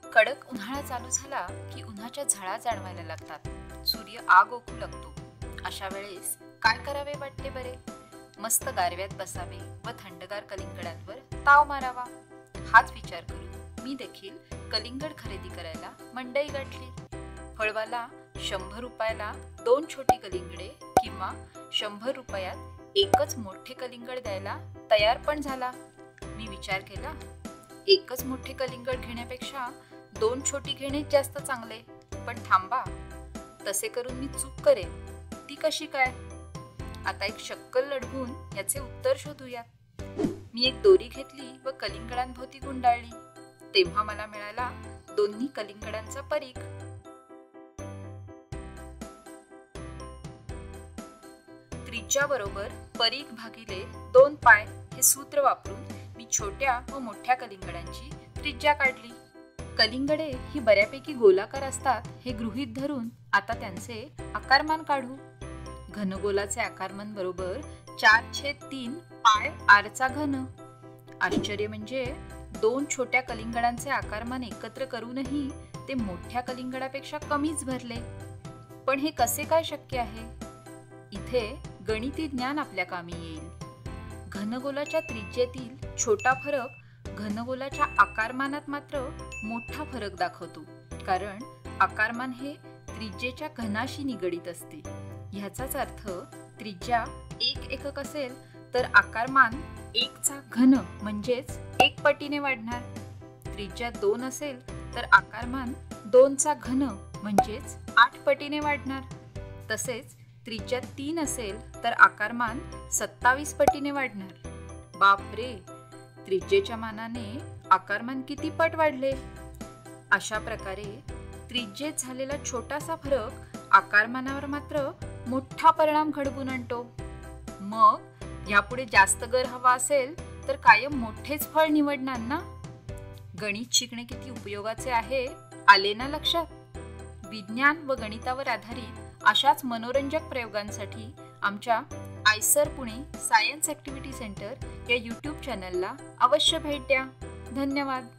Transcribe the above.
कडक उन्हाळा चालू झाला की उन्हाच्या झळा जाणवायला लागतात, सूर्य आग ओकू लागतो. अशा वेळेस काय करावे वाटते बरे? मस्त गारव्यात बसावे व थंडगार कलिंगडांवर ताव मारावा. हाच विचार करून मी देखील कलिंगड खरेदी करायला मंडई गाठली. फळवाला 100 रुपयाला 2 छोटी कलिंगडे किंवा 100 रुपयात एकच मोठे कलिंगड द्यायला तयार पण झाला. मी विचार केला, एकच मोठे कलिंगड घेण्यापेक्षा 2 छोटी घेणे जास्त चांगले. पण थांबा, तसे करून मी चूक करेन. ती कशी काय? आता एक शक्कल लढवून याचे उत्तर शोधूयात. मी एक दोरी घेतली व कलिंगडांभोवती गुंडाळली. तेव्हा मला मिळाला दोन्ही कलिंगडांचा परीख. त्रिज्या बरोबर परीख भागिले 2 पाय हे सूत्र वापरून मी छोट्या व मोठ्या कलिंगडांची त्रिज्या काढली. कलिंगडे ही बऱ्यापैकी गोलाकार असतात हे गृहीत धरून आता त्यांचे आकारमान काढू. घनगोलाचे आकारमान बरोबर 4/3 पाय आरचा घन. आश्चर्य म्हणजे 2 छोट्या कलिंगडांचे आकारमान एकत्र करूनही ते मोठ्या कलिंगडापेक्षा कमीच भरले. पण हे कसे काय शक्य आहे? इथे गणिती ज्ञान आपल्या कामी येईल. घनगोलाच्या त्रिज्येतील छोटा फरक घनगोलाच्या आकारमानात मात्र मोठा फरक दाखवतो, कारण आकारमान हे त्रिज्येच्या घनाशी निगडीत असते. ह्याचाच अर्थ त्रिज्या 1 एकक असेल तर आकारमान 1चा घन म्हणजेच 1 पटीने वाढणार. त्रिज्या 2 असेल तर आकारमान 2चा घन म्हणजेच 8 पटीने वाढणार. तसेच त्रिज्या 3 असेल तर आकारमान 27 पटीने वाढणार. बापरे, त्रिज्येच्या मानाने आकारमान किती पट वाढले? अशा प्रकारे त्रिज्येत झालेला छोटासा फरक आकारमानावर मात्र मोठा परिणाम घडवून आणतो. मग यापुढे जास्त गर हवा असेल तर कायम मोठेच फळ निवडणार ना? गणित शिकणे किती उपयोगाचे आहे, आले ना लक्षात? विज्ञान व गणितावर आधारित अशाच मनोरंजक प्रयोगांसाठी आमच्या IISER Pune science activity centre या YouTube चॅनलला अवश्य भेट द्या. धन्यवाद.